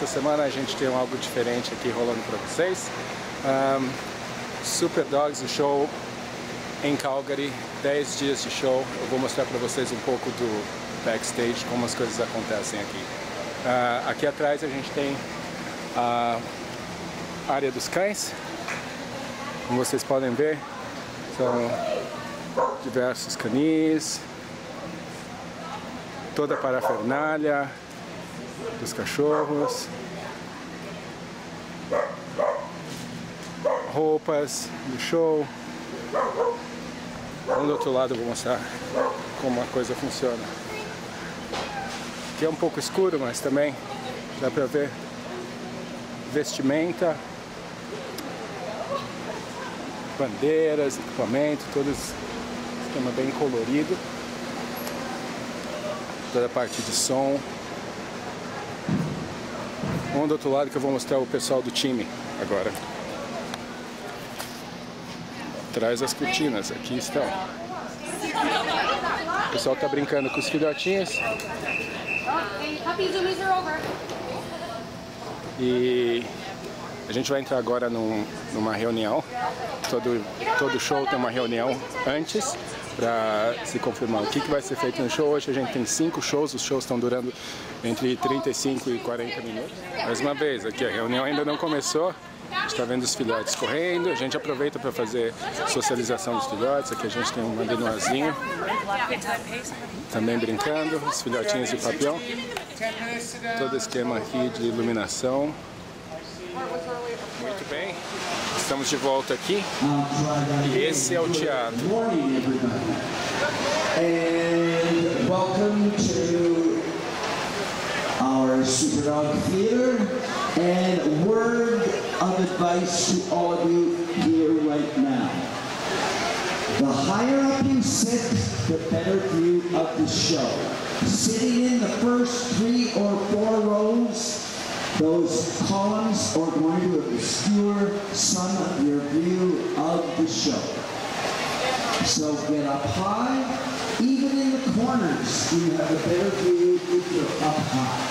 essa semana a gente tem algo diferente aqui rolando para vocês. Super Dogs, o show em Calgary, 10 dias de show. Eu vou mostrar para vocês um pouco do backstage, como as coisas acontecem aqui. Aqui atrás a gente tem a área dos cães. Como vocês podem ver, são diversos canis, toda a parafernália dos cachorros, roupas do show. Do outro lado eu vou mostrar como a coisa funciona. Aqui é um pouco escuro, mas também dá pra ver vestimenta, bandeiras, equipamento, todo esse sistema bem colorido. Toda a parte de som. Vamos do outro lado que eu vou mostrar o pessoal do time agora. Atrás das cortinas, aqui estão. O pessoal está brincando com os filhotinhos. E a gente vai entrar agora numa reunião. Todo show tem uma reunião antes para se confirmar o que vai ser feito no show. Hoje a gente tem 5 shows, os shows estão durando entre 35 e 40 minutos. Mais uma vez, aqui a reunião ainda não começou. A gente está vendo os filhotes correndo, a gente aproveita para fazer socialização dos filhotes. Aqui a gente tem um malinoisinho também brincando, os filhotinhos de papião. Todo esquema aqui de iluminação. Muito bem, estamos de volta aqui e esse é o teatro. And welcome to our Superdog Theater, and word of advice to all of you here right now. The higher up you sit, the better view of the show. Sitting in the first 3 or 4 rows, those columns are going to obscure some of your view of the show. So get up high. Even in the corners, you have a better view if you're up high.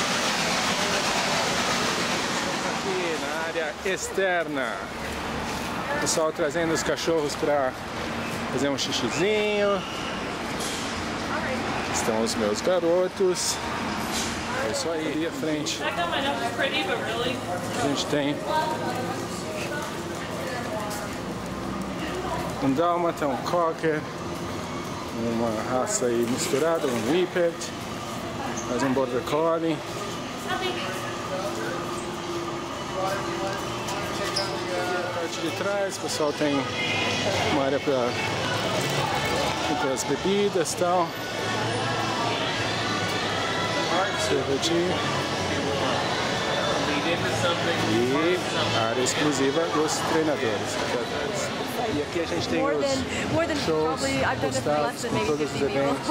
Aqui na área externa, o pessoal trazendo os cachorros para fazer um xixizinho. Aqui estão os meus garotos. É isso aí, ali à frente. A gente tem um dálmata, um cocker, uma raça aí misturada, um whippet, mais um border collie. Na parte de trás, o pessoal tem uma área para as bebidas e tal. Cervejinho. E a área exclusiva dos treinadores aqui atrás. E aqui a gente tem os shows postados com todos os eventos.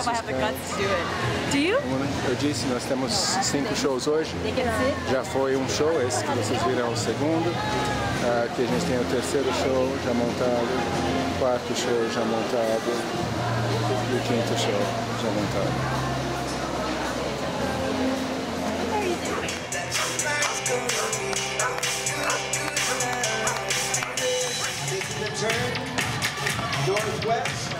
Eu disse, nós temos 5 shows hoje. Já foi um show, esse que vocês viram é o segundo. Aqui a gente tem o 3º show já montado, o 4º show já montado e o 5º show já montado. Northwest.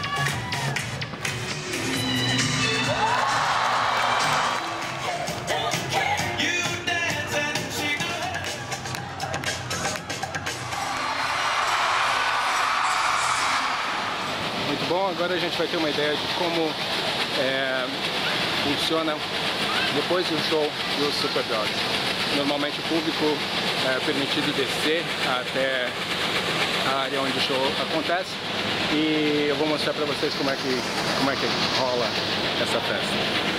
Muito bom, agora a gente vai ter uma ideia de como funciona depois do show dos Super Dogs. Normalmente o público é permitido descer até a área onde o show acontece e eu vou mostrar para vocês como é que rola essa festa.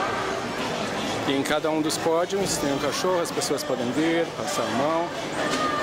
E em cada um dos pódios tem um cachorro, as pessoas podem vir, passar a mão.